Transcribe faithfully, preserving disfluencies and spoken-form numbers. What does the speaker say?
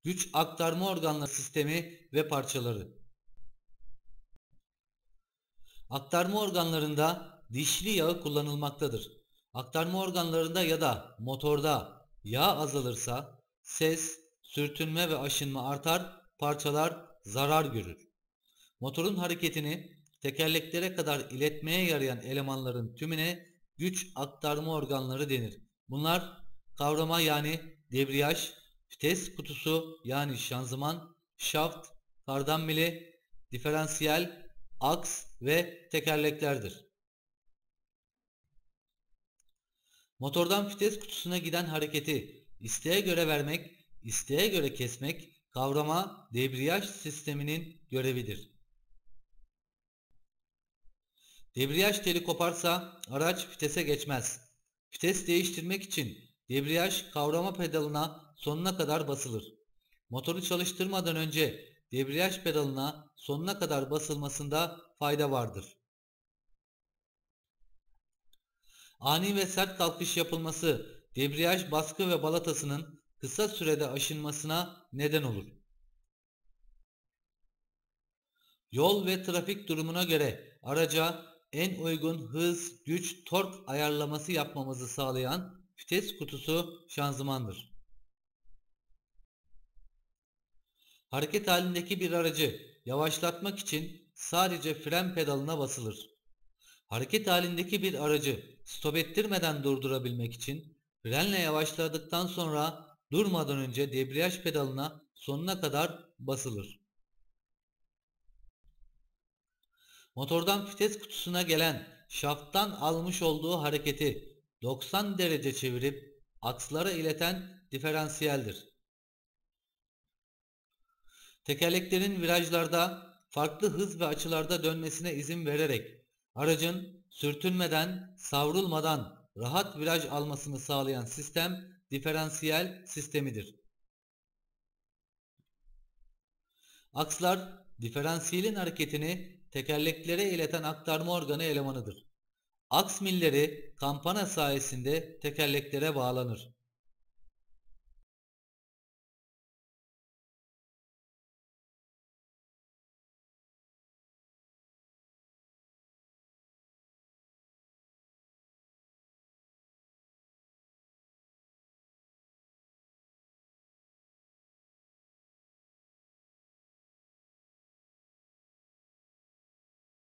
Güç aktarma organları sistemi ve parçaları. Aktarma organlarında dişli yağı kullanılmaktadır. Aktarma organlarında ya da motorda yağ azalırsa ses, sürtünme ve aşınma artar, parçalar zarar görür. Motorun hareketini tekerleklere kadar iletmeye yarayan elemanların tümüne güç aktarma organları denir. Bunlar kavrama yani debriyaj, vites kutusu yani şanzıman, şaft, kardan mili, diferansiyel, aks ve tekerleklerdir. Motordan vites kutusuna giden hareketi isteğe göre vermek, isteğe göre kesmek, kavrama, debriyaj sisteminin görevidir. Debriyaj teli koparsa araç vitese geçmez. Vites değiştirmek için debriyaj kavrama pedalına sonuna kadar basılır. Motoru çalıştırmadan önce debriyaj pedalına sonuna kadar basılmasında fayda vardır. Ani ve sert kalkış yapılması debriyaj baskı ve balatasının kısa sürede aşınmasına neden olur. Yol ve trafik durumuna göre araca en uygun hız, güç, tork ayarlaması yapmamızı sağlayan vites kutusu şanzımandır. Hareket halindeki bir aracı yavaşlatmak için sadece fren pedalına basılır. Hareket halindeki bir aracı stop ettirmeden durdurabilmek için frenle yavaşladıktan sonra durmadan önce debriyaj pedalına sonuna kadar basılır. Motordan vites kutusuna gelen şafttan almış olduğu hareketi doksan derece çevirip akslara ileten diferansiyeldir. Tekerleklerin virajlarda farklı hız ve açılarda dönmesine izin vererek aracın sürtünmeden, savrulmadan rahat viraj almasını sağlayan sistem diferansiyel sistemidir. Akslar diferansiyelin hareketini tekerleklere ileten aktarma organı elemanıdır. Aks milleri kampana sayesinde tekerleklere bağlanır.